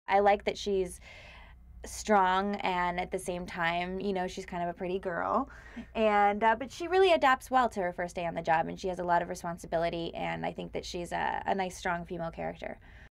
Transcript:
I like that she's strong, and at the same time, you know, she's kind of a pretty girl, and but she really adapts well to her first day on the job, and she has a lot of responsibility, and I think that she's a nice strong female character.